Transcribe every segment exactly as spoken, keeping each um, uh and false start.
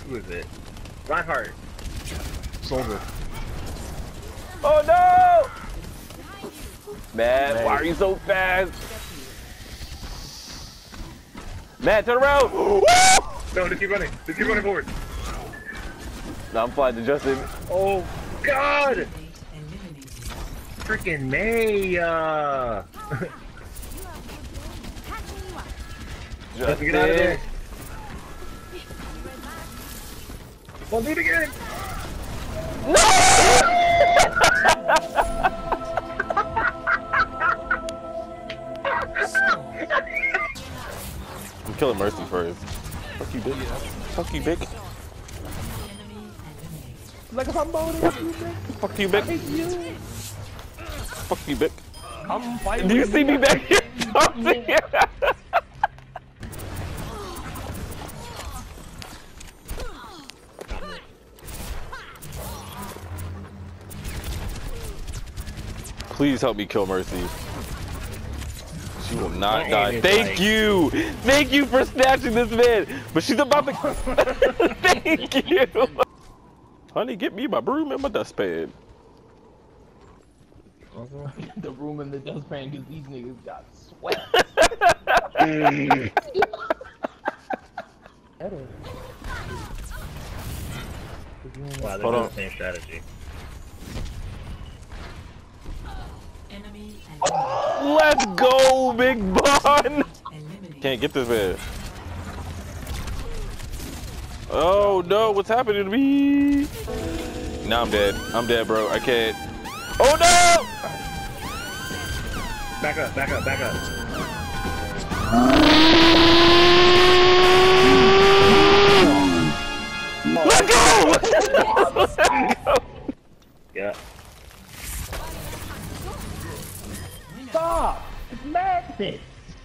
Who is it? Reinhardt. Soldier. Oh no! Man, why are you so fast? Man, turn around! No, just keep running. Just keep running forward. No, I'm flying to Justin. Oh, God! Freaking May, uh... Justin. Get out of there. I'll do it again. No! I'm killing Mercy first. Fuck you, bitch. Fuck you, bitch. Like if I'm boning you, bitch. Fuck you, bitch. You. Fuck you, bitch. I'm fighting. Do you see me back here? I'm here. Please help me kill Mercy. She will not die. Thank like... you! Thank you for snatching this man! But she's about to... Thank you! Honey, get me my broom and my dustpan. The room in the dustpan because these niggas got sweat. Wow, they're Hold doing on. the same strategy. Let's go, Big Bon! Can't get this man. Oh no, what's happening to me? Now I'm dead. I'm dead, bro. I can't. Oh no! Back up, back up, back up. Let go! Let go! Yeah. Stop! It's madness!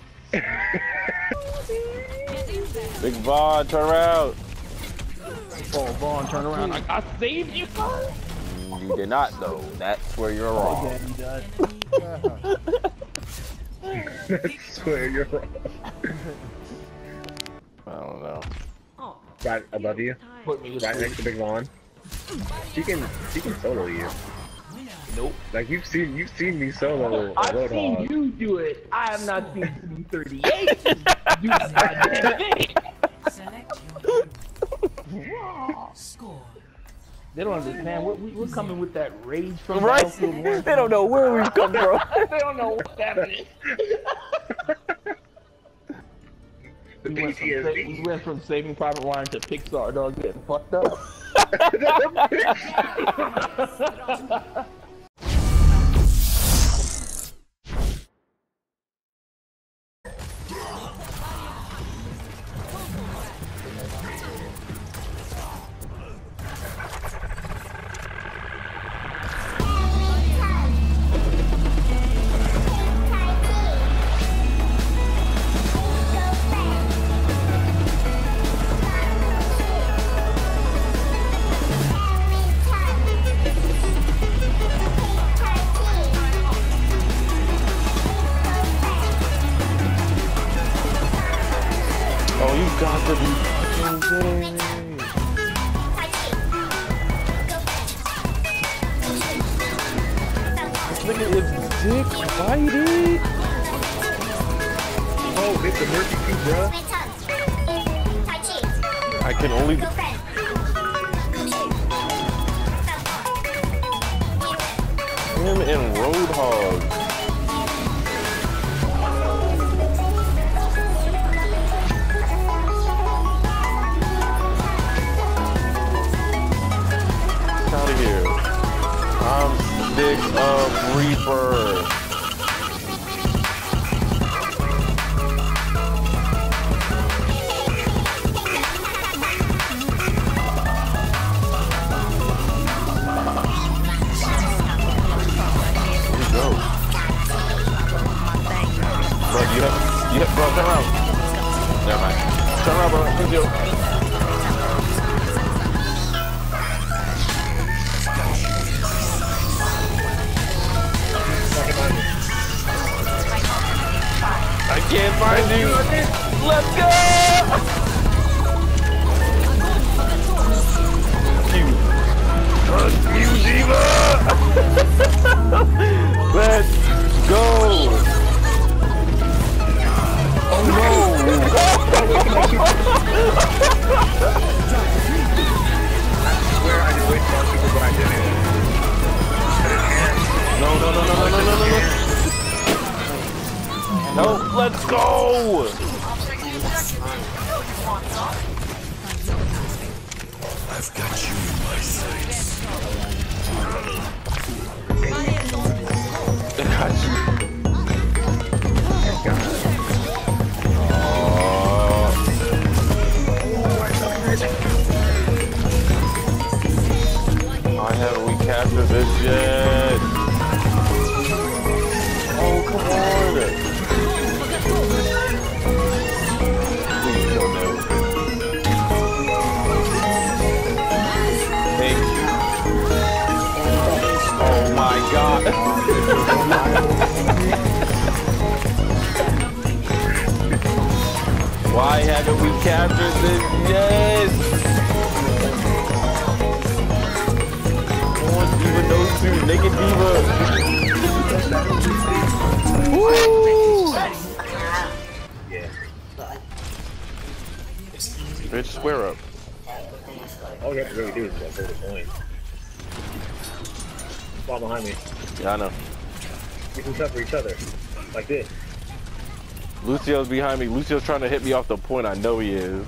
Big Von, turn around. Oh, Vaughn, turn around. I, I saved you, guys! You did not, though. That's where you're wrong. Yeah, he does. I swear you're wrong. I don't know. Right above you. Put me to Right sleep. next to Big Vaughn. She can, she can solo you. Nope. Like you've seen, you've seen me solo a I've seen Roadhog. you do it. I have not seen C thirty-eight do that goddamn thing. Score. They don't understand. We're, we're coming with that rage from Right? Battlefield one. They don't know where we've come from. They don't know what's happening. The We went, from, P T S sa- D. we went from Saving Private Ryan to Pixar, dog, getting fucked up. Oh, you got to be fucking kidding me. This nigga is dick biting. Oh, it's the Mercy too, bruh. I can only. Him and Roadhog. Out of here. I'm sick of Reaper. Go. Bro, you have, you have, bro, turn around. Never mind. Turn around, bro. Thank you. I can't find you. Let's go. no, no, no, no, no, no, no. No, let's go. I've got you in my sights. I got you. Why haven't we captured this yet? Oh, come on. Please don't know. Thank you. Oh my god. Why haven't we captured this yet? Even those two naked divas. Woo! Yeah. Bitch, square up. All you have to really do is like hold the point. Fall behind me. Yeah, I know. We can cover each other. Like this. Lucio's behind me. Lucio's trying to hit me off the point. I know he is.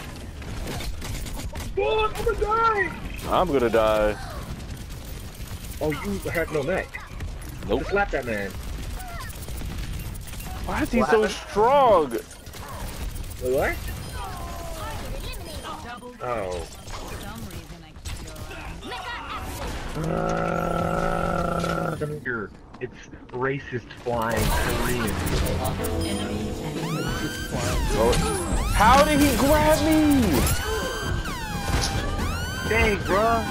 Oh, I'm gonna die! I'm gonna die. Oh, you have no neck. Nope. Just slap that man. Why is he What so happened? strong? Wait, what? Oh. Uh, come here. It's racist flying Korean. Oh. How did he grab me? Dang, bruh.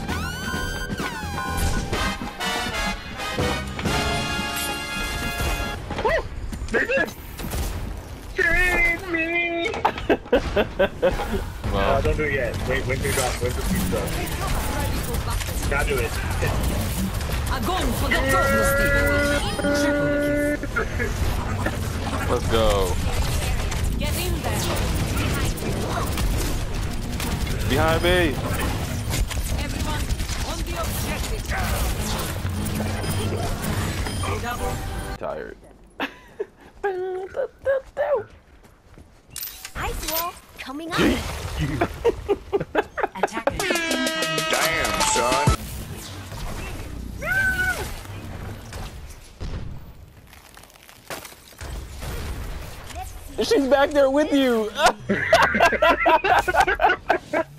Trade me! Well, Uh, don't do it yet. Wait, wait, wait, wait, wait for pizza. Now do it. Огонь по готовности. let's go. Get in there. Behind me. Everyone on the objective. Double. Tired. Ice wall coming up. Attackers. Damn, son. She's back there with you.